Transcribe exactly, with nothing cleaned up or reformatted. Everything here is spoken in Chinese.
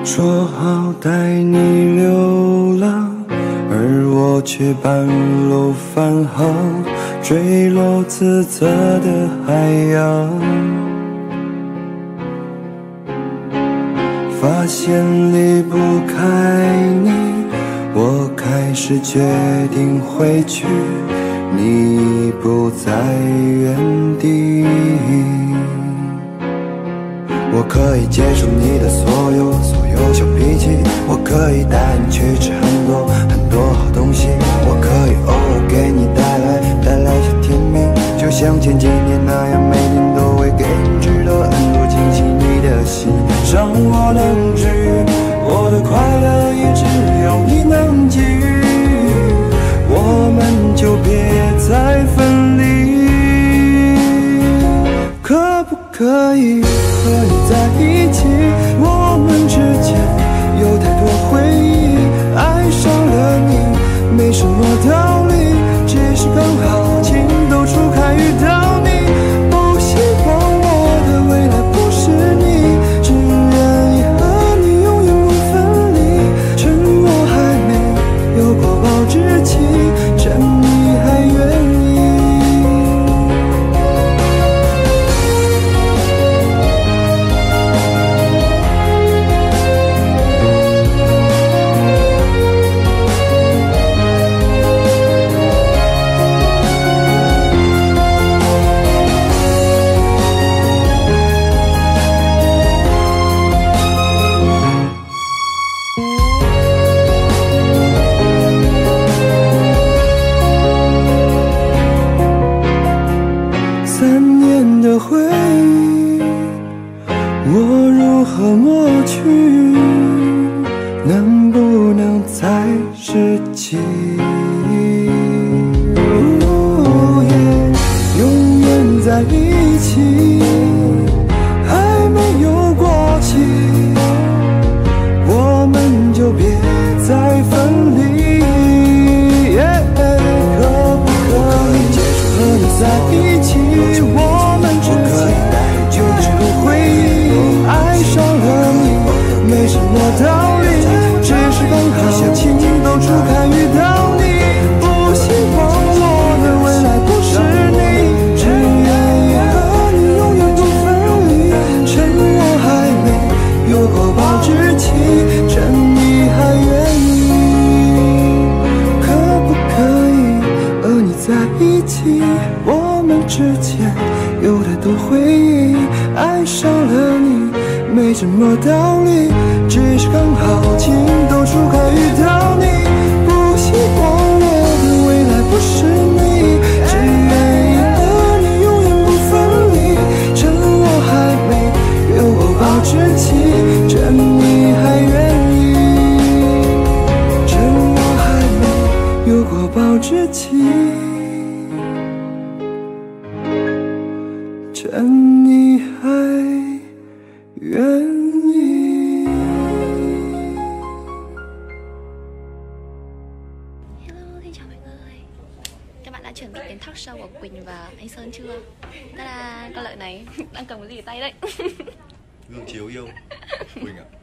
说好带你流浪，而我却半路返航，坠落自责的海洋。发现离不开你，我开始决定回去，你不在原地。我可以接受你的所有所有小脾气，我可以带你去吃很多很多好东西，我可以偶尔给你带来带来些甜蜜，就像前几年那样，每天都会给你知道很多惊喜。你的心让我能治愈，我的快乐也只有你能给予，我们就别再分离。可不可以和你在一起？我们之间有太多回忆，爱上了你没什么道理，只是刚好情窦初开遇到你。不希望我的未来不是你，只愿意和你永远不分离。趁我还没有过保质期，趁你还愿意。三年的回忆，我如何抹去？能不能再拾起？哦耶，永远在一起，还没有过期，我们就别再分离。耶，可不可以接受和你在一起？我们之间有太多回忆，爱上了你没什么道理，只是刚好情窦初开遇到你。不希望我的未来不是你，只愿意和你永远不分离。趁我还没有过保质期，趁你还愿意。可不可以和你在一起？我们之间有太多回忆，爱上了你没什么道理，只是刚好情窦初开遇到你。不希望我的未来不是你，只愿意和你永远不分离。趁我还没有过保质期，趁你还愿意，趁我还没有过保质期，趁你还愿意。 Hello, xin chào mọi người. Các bạn đã chuẩn bị đến talk show của Quỳnh và anh Sơn chưa? Ta-da, con lợn này đang cầm cái gì ở tay đấy? Gương chiếu yêu Quỳnh ạ.